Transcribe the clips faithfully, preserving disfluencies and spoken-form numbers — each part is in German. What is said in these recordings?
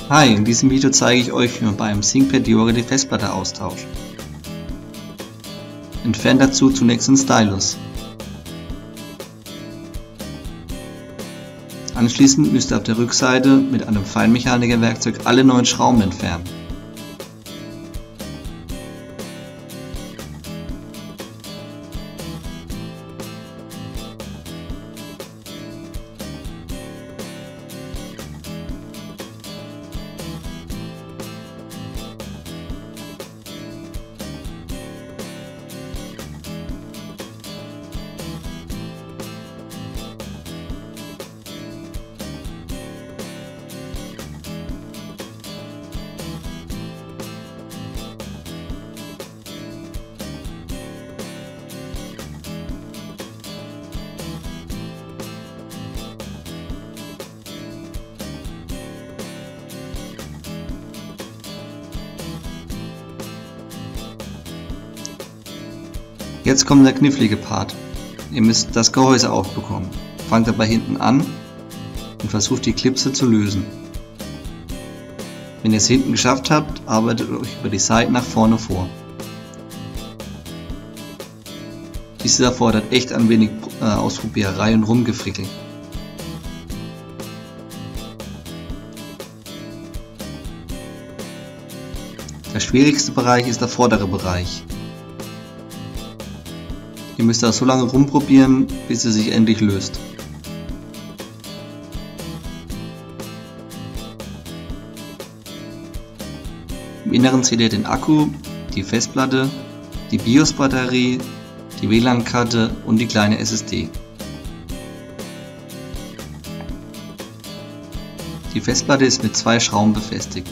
Hi, in diesem Video zeige ich euch, wie man bei einem ThinkPad Yoga die Festplatte austauscht. Entfernt dazu zunächst den Stylus. Anschließend müsst ihr auf der Rückseite mit einem Feinmechaniker-Werkzeug alle neuen Schrauben entfernen. Jetzt kommt der knifflige Part. Ihr müsst das Gehäuse aufbekommen. Fangt dabei hinten an und versucht die Klipse zu lösen. Wenn ihr es hinten geschafft habt, arbeitet euch über die Seiten nach vorne vor. Dies erfordert echt ein wenig äh, Ausprobiererei und Rumgefrickel. Der schwierigste Bereich ist der vordere Bereich. Ihr müsst da so lange rumprobieren, bis sie sich endlich löst. Im Inneren seht ihr den Akku, die Festplatte, die BIOS-Batterie, die W L A N-Karte und die kleine S S D. Die Festplatte ist mit zwei Schrauben befestigt.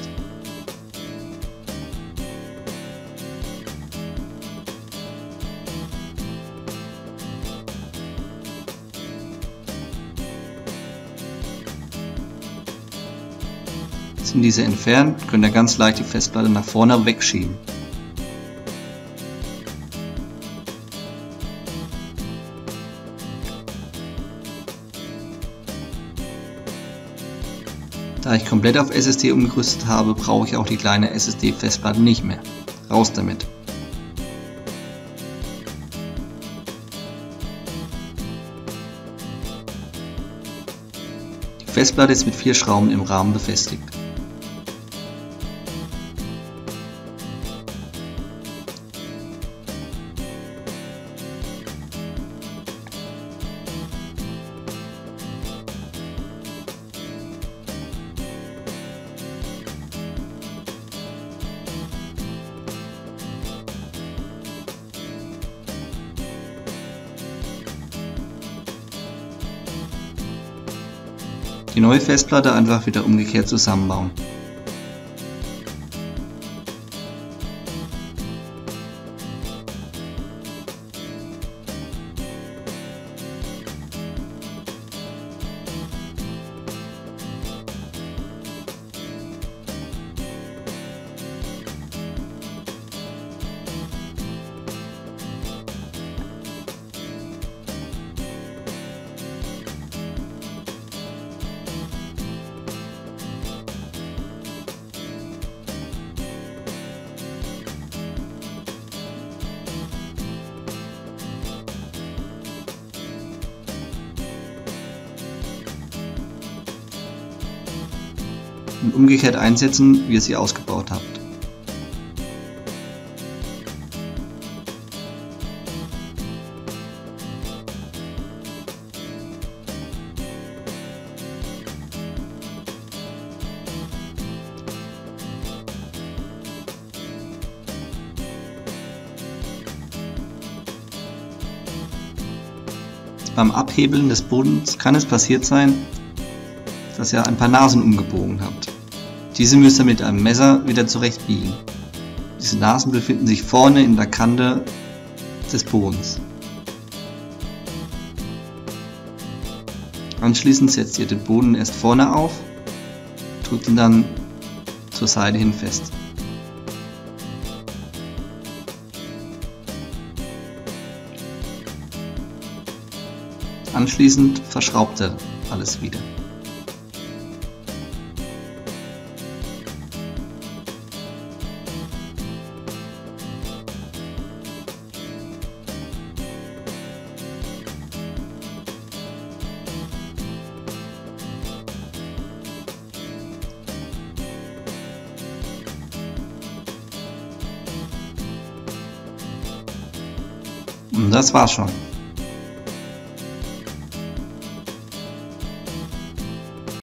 Sind diese entfernt, könnt ihr ganz leicht die Festplatte nach vorne wegschieben. Da ich komplett auf S S D umgerüstet habe, brauche ich auch die kleine S S D-Festplatte nicht mehr. Raus damit! Die Festplatte ist mit vier Schrauben im Rahmen befestigt. Die neue Festplatte einfach wieder umgekehrt zusammenbauen. Und umgekehrt einsetzen, wie ihr sie ausgebaut habt. Beim Abhebeln des Bodens kann es passiert sein, dass ihr ein paar Nasen umgebogen habt. Diese müsst ihr mit einem Messer wieder zurechtbiegen. Diese Nasen befinden sich vorne in der Kante des Bodens. Anschließend setzt ihr den Boden erst vorne auf, drückt ihn dann zur Seite hin fest. Anschließend verschraubt er alles wieder. Und das war's schon.